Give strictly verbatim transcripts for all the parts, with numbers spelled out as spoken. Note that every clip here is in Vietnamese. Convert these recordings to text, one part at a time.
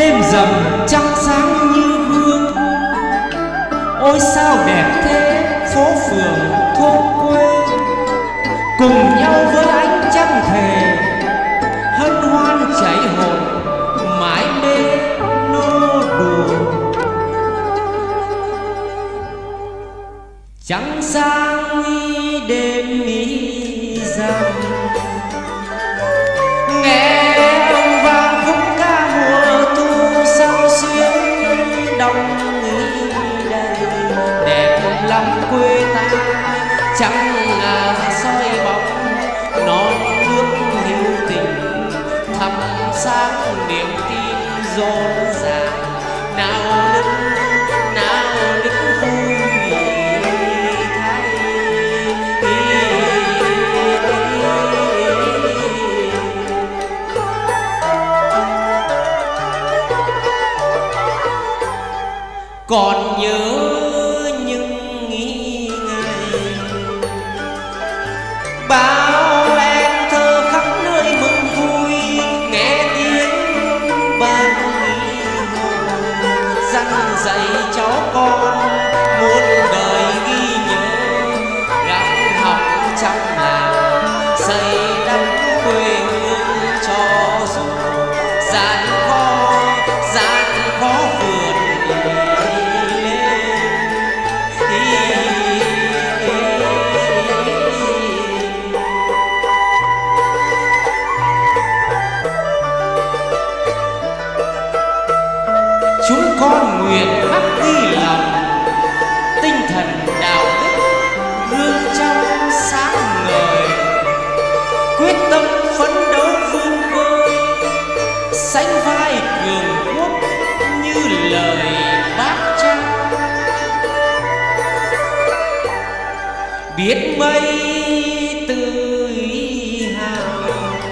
đêm rằm trăng sáng như hương. Ôi sao đẹp thế phố phường thôn quê, cùng nhau với ánh trăng thề hân hoan cháy hồn mãi mê nô đùa. Trăng sáng đêm ý rằm, nghe ông vang khúc ca mùa thu sao xuyến đông ý đây. Đẹp lắm quê ta trăng ngà soi bóng, non nước hiếu tình thắp sáng niềm tin rộn ràng. Nào nức nào nức vui thay, còn nhớ những nghĩ ngày bao em thơ khắp nơi mừng vui, nghe tiếng ban hồn dặn dạy cháu con muôn đời ghi nhớ. Gắng học trong làng xây đắp quê hương, cho dù gian khó gian khó vượt chúng con nguyện khắc ghi lòng tinh thần đạo đức gương trong sáng ngời, quyết tâm phấn đấu vươn khơi sánh vai cường quốc như lời bác cha. Biết mấy tự hào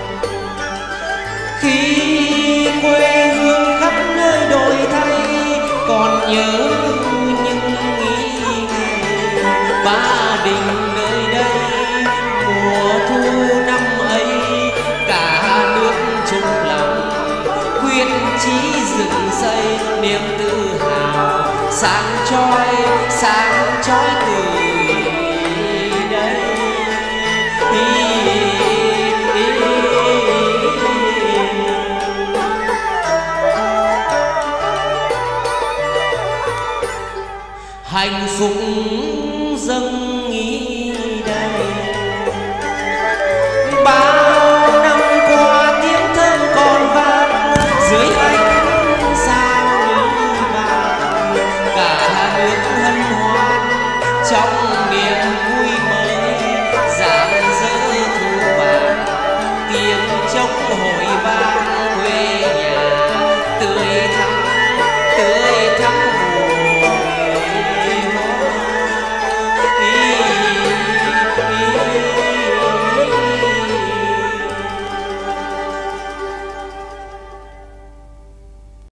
khi quê hương khắp nơi đổi thay, còn nhớ những nghĩ ngày Ba Đình nơi đây. Mùa thu năm ấy cả nước chung lòng quyết chí dựng xây niềm tự hào, sáng chói sáng chói từ đây. Hạnh phúc dâng ý đây, bao năm qua tiếng thơm còn vang dưới ánh sao vàng. Cả nước hân hoan trong niềm vui mới, rạng rỡ thu vàng tiếng trống hội vang.